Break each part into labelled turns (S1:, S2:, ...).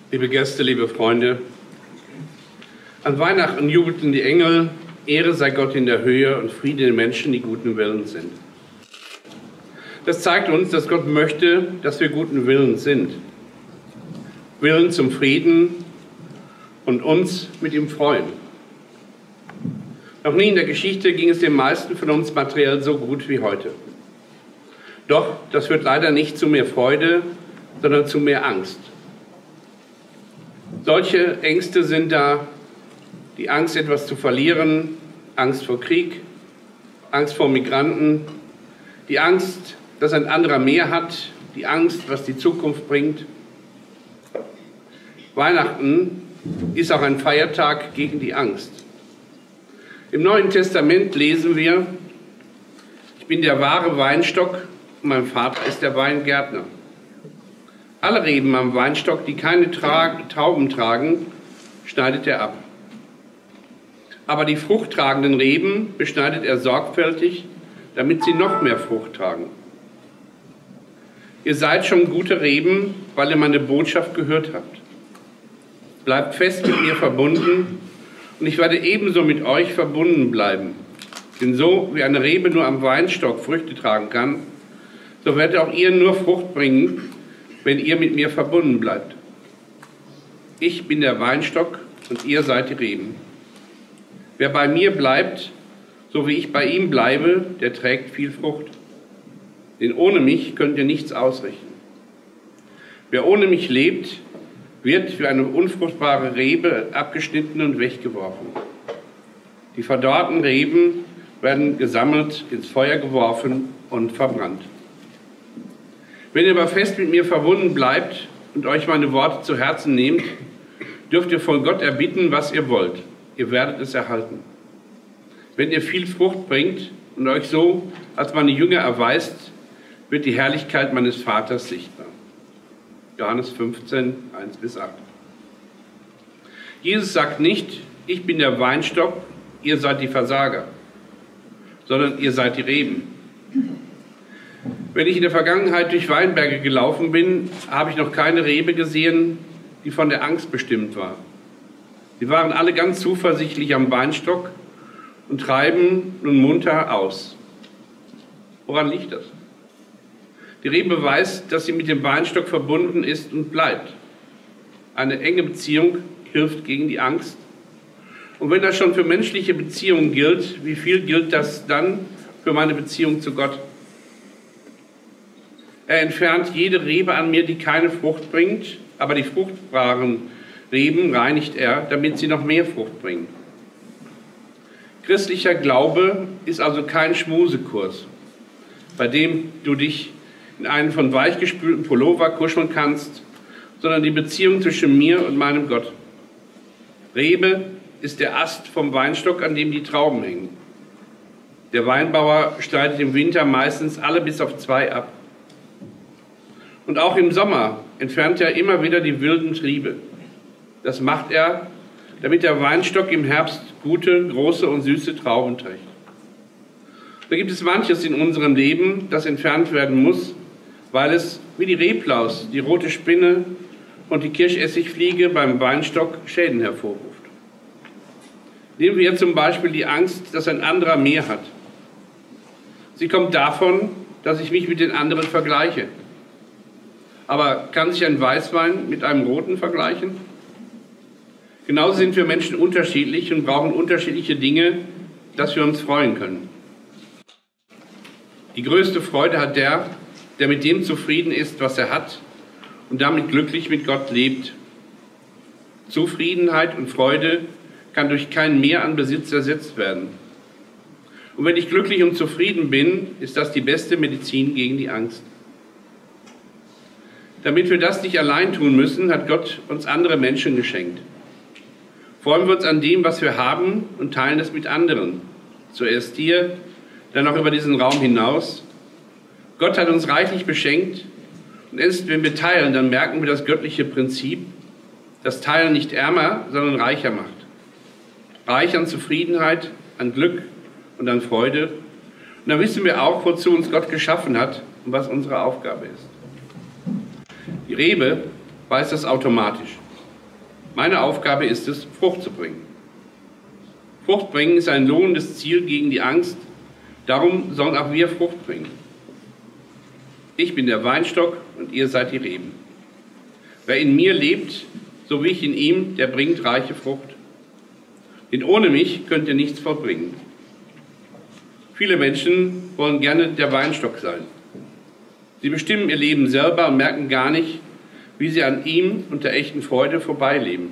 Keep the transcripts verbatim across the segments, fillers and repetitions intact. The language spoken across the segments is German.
S1: Liebe Gäste, liebe Freunde, an Weihnachten jubelten die Engel, Ehre sei Gott in der Höhe und Friede den Menschen, die guten Willens sind. Das zeigt uns, dass Gott möchte, dass wir guten Willens sind. Willen zum Frieden und uns mit ihm freuen. Noch nie in der Geschichte ging es den meisten von uns materiell so gut wie heute. Doch das führt leider nicht zu mehr Freude, sondern zu mehr Angst. Solche Ängste sind da, die Angst, etwas zu verlieren, Angst vor Krieg, Angst vor Migranten, die Angst, dass ein anderer mehr hat, die Angst, was die Zukunft bringt. Weihnachten ist auch ein Feiertag gegen die Angst. Im Neuen Testament lesen wir: Ich bin der wahre Weinstock und mein Vater ist der Weingärtner. Alle Reben am Weinstock, die keine Tra- Trauben tragen, schneidet er ab. Aber die fruchttragenden Reben beschneidet er sorgfältig, damit sie noch mehr Frucht tragen. Ihr seid schon gute Reben, weil ihr meine Botschaft gehört habt. Bleibt fest mit mir verbunden und ich werde ebenso mit euch verbunden bleiben. Denn so wie eine Rebe nur am Weinstock Früchte tragen kann, so werdet auch ihr nur Frucht bringen, wenn ihr mit mir verbunden bleibt. Ich bin der Weinstock und ihr seid die Reben. Wer bei mir bleibt, so wie ich bei ihm bleibe, der trägt viel Frucht. Denn ohne mich könnt ihr nichts ausrichten. Wer ohne mich lebt, wird wie eine unfruchtbare Rebe abgeschnitten und weggeworfen. Die verdorrten Reben werden gesammelt, ins Feuer geworfen und verbrannt. Wenn ihr aber fest mit mir verbunden bleibt und euch meine Worte zu Herzen nehmt, dürft ihr von Gott erbitten, was ihr wollt. Ihr werdet es erhalten. Wenn ihr viel Frucht bringt und euch so als meine Jünger erweist, wird die Herrlichkeit meines Vaters sichtbar. Johannes fünfzehn, eins bis acht. Jesus sagt nicht: Ich bin der Weinstock, ihr seid die Versager, sondern ihr seid die Reben. Wenn ich in der Vergangenheit durch Weinberge gelaufen bin, habe ich noch keine Rebe gesehen, die von der Angst bestimmt war. Sie waren alle ganz zuversichtlich am Weinstock und treiben nun munter aus. Woran liegt das? Die Rebe weiß, dass sie mit dem Weinstock verbunden ist und bleibt. Eine enge Beziehung hilft gegen die Angst. Und wenn das schon für menschliche Beziehungen gilt, wie viel gilt das dann für meine Beziehung zu Gott? Er entfernt jede Rebe an mir, die keine Frucht bringt, aber die fruchtbaren Reben reinigt er, damit sie noch mehr Frucht bringen. Christlicher Glaube ist also kein Schmusekurs, bei dem du dich in einen von weich gespülten Pullover kuscheln kannst, sondern die Beziehung zwischen mir und meinem Gott. Rebe ist der Ast vom Weinstock, an dem die Trauben hängen. Der Weinbauer schneidet im Winter meistens alle bis auf zwei ab. Und auch im Sommer entfernt er immer wieder die wilden Triebe. Das macht er, damit der Weinstock im Herbst gute, große und süße Trauben trägt. Da gibt es manches in unserem Leben, das entfernt werden muss, weil es, wie die Reblaus, die rote Spinne und die Kirschessigfliege beim Weinstock Schäden hervorruft. Nehmen wir zum Beispiel die Angst, dass ein anderer mehr hat. Sie kommt davon, dass ich mich mit den anderen vergleiche. Aber kann sich ein Weißwein mit einem roten vergleichen? Genauso sind wir Menschen unterschiedlich und brauchen unterschiedliche Dinge, dass wir uns freuen können. Die größte Freude hat der, der mit dem zufrieden ist, was er hat und damit glücklich mit Gott lebt. Zufriedenheit und Freude kann durch kein Mehr an Besitz ersetzt werden. Und wenn ich glücklich und zufrieden bin, ist das die beste Medizin gegen die Angst. Damit wir das nicht allein tun müssen, hat Gott uns andere Menschen geschenkt. Freuen wir uns an dem, was wir haben und teilen es mit anderen. Zuerst hier, dann auch über diesen Raum hinaus. Gott hat uns reichlich beschenkt und erst wenn wir teilen, dann merken wir das göttliche Prinzip, das Teilen nicht ärmer, sondern reicher macht. Reich an Zufriedenheit, an Glück und an Freude. Und dann wissen wir auch, wozu uns Gott geschaffen hat und was unsere Aufgabe ist. Die Rebe weiß das automatisch. Meine Aufgabe ist es, Frucht zu bringen. Frucht bringen ist ein lohnendes Ziel gegen die Angst. Darum sollen auch wir Frucht bringen. Ich bin der Weinstock und ihr seid die Reben. Wer in mir lebt, so wie ich in ihm, der bringt reiche Frucht. Denn ohne mich könnt ihr nichts vollbringen. Viele Menschen wollen gerne der Weinstock sein. Sie bestimmen ihr Leben selber und merken gar nicht, wie sie an ihm und der echten Freude vorbeileben.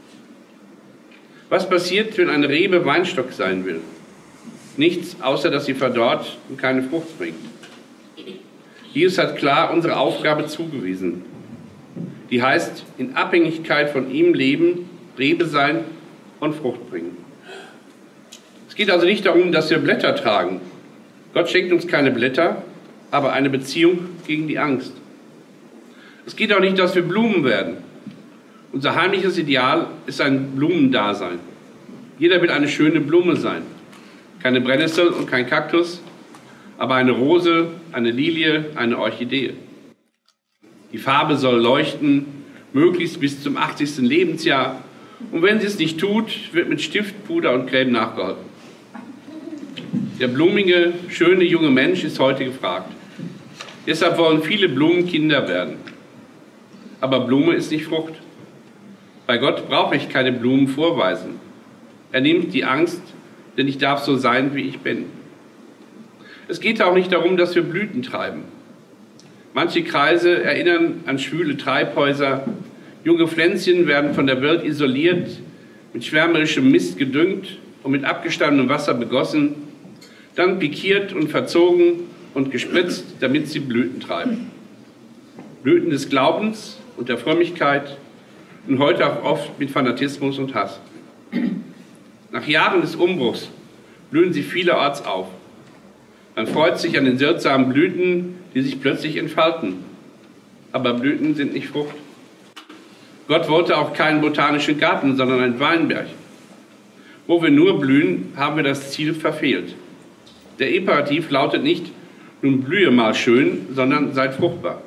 S1: Was passiert, wenn eine Rebe Weinstock sein will? Nichts, außer dass sie verdorrt und keine Frucht bringt. Jesus hat klar unsere Aufgabe zugewiesen. Die heißt, in Abhängigkeit von ihm leben, Rebe sein und Frucht bringen. Es geht also nicht darum, dass wir Blätter tragen. Gott schenkt uns keine Blätter, aber eine Beziehung gegen die Angst. Es geht auch nicht, dass wir Blumen werden. Unser heimliches Ideal ist ein Blumendasein. Jeder will eine schöne Blume sein. Keine Brennnessel und kein Kaktus, aber eine Rose, eine Lilie, eine Orchidee. Die Farbe soll leuchten, möglichst bis zum achtzigsten Lebensjahr. Und wenn sie es nicht tut, wird mit Stift, Puder und Creme nachgeholfen. Der blumige, schöne junge Mensch ist heute gefragt. Deshalb wollen viele Blumen Kinder werden. Aber Blume ist nicht Frucht. Bei Gott brauche ich keine Blumen vorweisen. Er nimmt die Angst, denn ich darf so sein, wie ich bin. Es geht auch nicht darum, dass wir Blüten treiben. Manche Kreise erinnern an schwüle Treibhäuser. Junge Pflänzchen werden von der Welt isoliert, mit schwärmerischem Mist gedüngt und mit abgestandenem Wasser begossen, dann pikiert und verzogen und gespritzt, damit sie Blüten treiben. Blüten des Glaubens und der Frömmigkeit und heute auch oft mit Fanatismus und Hass. Nach Jahren des Umbruchs blühen sie vielerorts auf. Man freut sich an den seltsamen Blüten, die sich plötzlich entfalten. Aber Blüten sind nicht Frucht. Gott wollte auch keinen botanischen Garten, sondern einen Weinberg. Wo wir nur blühen, haben wir das Ziel verfehlt. Der Imperativ lautet nicht, nun blühe mal schön, sondern seid fruchtbar.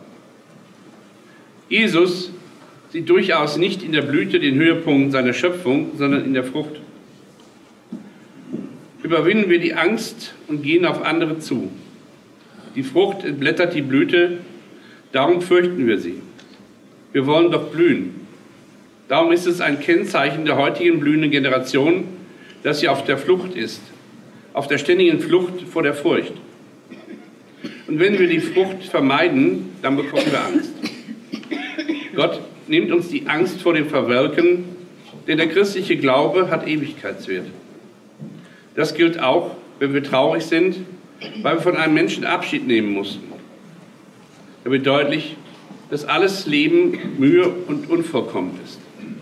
S1: Jesus sieht durchaus nicht in der Blüte den Höhepunkt seiner Schöpfung, sondern in der Frucht. Überwinden wir die Angst und gehen auf andere zu. Die Frucht entblättert die Blüte, darum fürchten wir sie. Wir wollen doch blühen. Darum ist es ein Kennzeichen der heutigen blühenden Generation, dass sie auf der Flucht ist, auf der ständigen Flucht vor der Furcht. Und wenn wir die Frucht vermeiden, dann bekommen wir Angst. Gott nimmt uns die Angst vor dem Verwelken, denn der christliche Glaube hat Ewigkeitswert. Das gilt auch, wenn wir traurig sind, weil wir von einem Menschen Abschied nehmen mussten. Da wird deutlich, dass alles Leben Mühe und unvollkommen ist.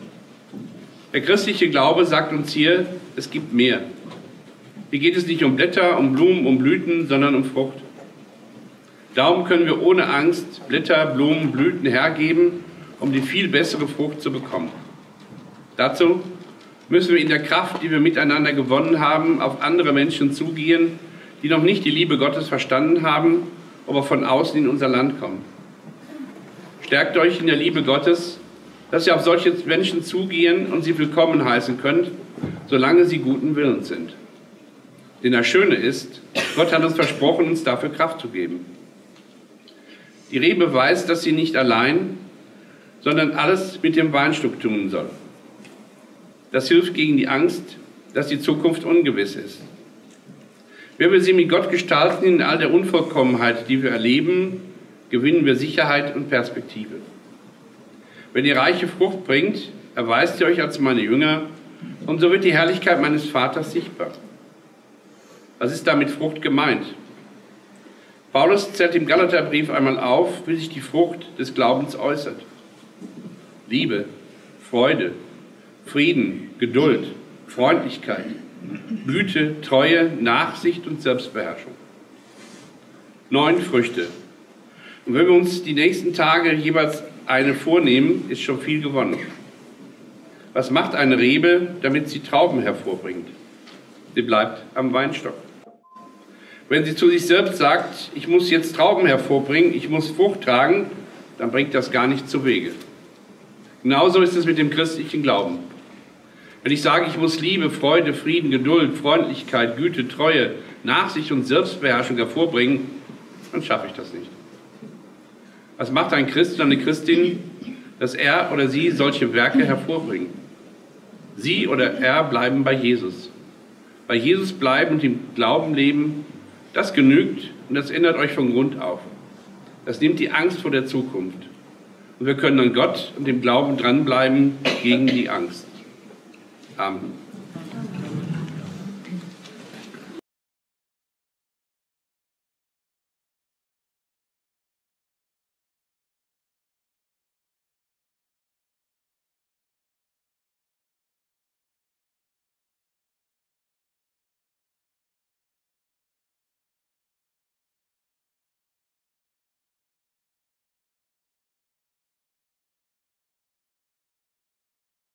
S1: Der christliche Glaube sagt uns hier, es gibt mehr. Hier geht es nicht um Blätter, um Blumen, um Blüten, sondern um Frucht. Darum können wir ohne Angst Blätter, Blumen, Blüten hergeben, um die viel bessere Frucht zu bekommen. Dazu müssen wir in der Kraft, die wir miteinander gewonnen haben, auf andere Menschen zugehen, die noch nicht die Liebe Gottes verstanden haben, aber von außen in unser Land kommen. Stärkt euch in der Liebe Gottes, dass ihr auf solche Menschen zugehen und sie willkommen heißen könnt, solange sie guten Willens sind. Denn das Schöne ist, Gott hat uns versprochen, uns dafür Kraft zu geben. Die Rebe weiß, dass sie nicht allein, sondern alles mit dem Weinstock tun soll. Das hilft gegen die Angst, dass die Zukunft ungewiss ist. Wenn wir sie mit Gott gestalten in all der Unvollkommenheit, die wir erleben, gewinnen wir Sicherheit und Perspektive. Wenn ihr reiche Frucht bringt, erweist ihr euch als meine Jünger und so wird die Herrlichkeit meines Vaters sichtbar. Was ist damit Frucht gemeint? Paulus zählt im Galaterbrief einmal auf, wie sich die Frucht des Glaubens äußert. Liebe, Freude, Frieden, Geduld, Freundlichkeit, Güte, Treue, Nachsicht und Selbstbeherrschung. Neun Früchte. Und wenn wir uns die nächsten Tage jeweils eine vornehmen, ist schon viel gewonnen. Was macht eine Rebe, damit sie Trauben hervorbringt? Sie bleibt am Weinstock. Wenn sie zu sich selbst sagt, ich muss jetzt Trauben hervorbringen, ich muss Frucht tragen, dann bringt das gar nicht zu Wege. Genauso ist es mit dem christlichen Glauben. Wenn ich sage, ich muss Liebe, Freude, Frieden, Geduld, Freundlichkeit, Güte, Treue, Nachsicht und Selbstbeherrschung hervorbringen, dann schaffe ich das nicht. Was macht ein Christ oder eine Christin, dass er oder sie solche Werke hervorbringen? Sie oder er bleiben bei Jesus. Bei Jesus bleiben und im Glauben leben, das genügt und das ändert euch von Grund auf. Das nimmt die Angst vor der Zukunft. Und wir können an Gott und dem Glauben dranbleiben gegen die Angst. Amen.